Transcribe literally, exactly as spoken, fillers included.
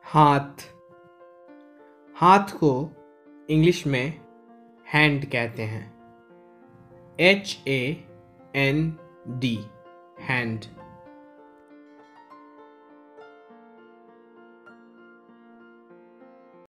हाथ। हाथ को इंग्लिश में हैंड कहते हैं। H A N D, hand.